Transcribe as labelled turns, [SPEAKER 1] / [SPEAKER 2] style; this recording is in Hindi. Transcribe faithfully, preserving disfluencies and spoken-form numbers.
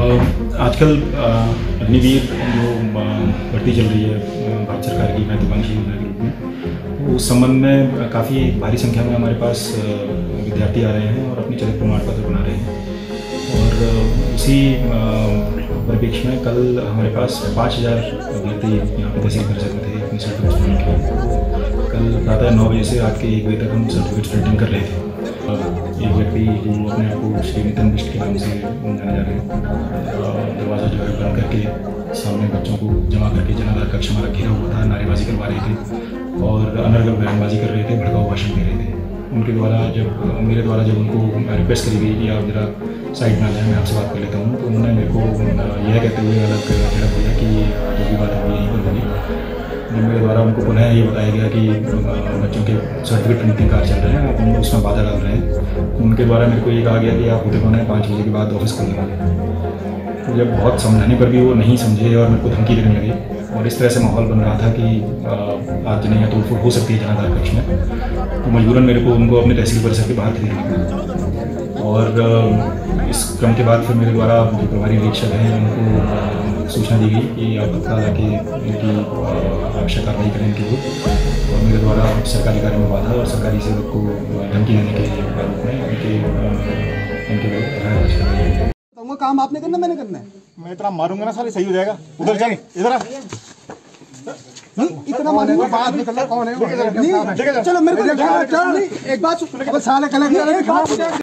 [SPEAKER 1] आजकल अग्निवीर जो भर्ती चल रही है भारत सरकार की महत्वाकांक्षी योजना के रूप में, उस संबंध में काफ़ी भारी संख्या में हमारे पास विद्यार्थी आ रहे हैं और अपनी चरित्र प्रमाण पत्र बना रहे हैं। और उसी परिप्रेक्ष्य में कल हमारे पास पाँच हज़ार अभ्यर्थी यहाँ पर तहसील परिषद में थे अपने सर्टिफिकेट बनाने के लिए। कल प्रातः नौ बजे से रात के एक बजे तक हम सर्टिफिकेट प्रिंटिंग कर रहे थे। एक व्यक्ति जो अपने आप को श्री नितिन बिष्ट के नाम से जाने जा रहे हैं, दरवाज़ा जो है बंद करके सामने बच्चों को जमा करके जनाधार कक्ष हमारा घेरा हुआ था, नारेबाजी करवा रहे थे और अनर्गल बयानबाजी कर रहे थे, भड़काऊ भाषण दे रहे थे। उनके द्वारा जब मेरे द्वारा जब उनको रिक्वेस्ट करी गई कि आप जरा साइड में आ जाए, मैं आपसे बात कर लेता हूँ, तो उन्होंने मेरे को यह कहते हुए अलग झड़प दिया कि जो भी बात होगी यहीं पर होगी। मेरे द्वारा उनको पुनः ये बताया गया कि बच्चों के सर्टिफिकेट प्रिंटिंग कार्य चल रहे हैं, आप उनको उसमें बाधा डाल रहे हैं। उनके द्वारा मेरे को ये कहा गया कि आप होते कौन है, पाँच बजे के बाद ऑफिस खोलने वाले। तो जब बहुत समझाने पर भी वो नहीं समझे और मेरे को धमकी देने लगे और इस तरह से माहौल बन रहा था कि आज नहीं या तोड़फोड़ हो सकती है जनाधार कक्ष में, तो मजबूरन मेरे को उनको अपने तहसील परिसर के बाहर खरीदना पड़ा। और इस क्रम के बाद फिर मेरे द्वारा जो प्रभारी निरीक्षक हैं उनको सूचना दी गई कि आप तत्काल आके इनकी आवश्यक कार्रवाई करें इनके ऊपर। और मेरे द्वारा सरकारी कार्य में बाधा और सरकारी सेवक को धमकी देने के रूप में उनके उनके विरुद्ध
[SPEAKER 2] वो काम आपने करना, मैंने करना है।
[SPEAKER 3] मैं इतना मारूंगा ना साले सही हो जाएगा। उधर चल, इधर आ।
[SPEAKER 2] इतना मारूंगा बात निकलना कौन है? चलो मेरे को एक बात साले कलेक्टर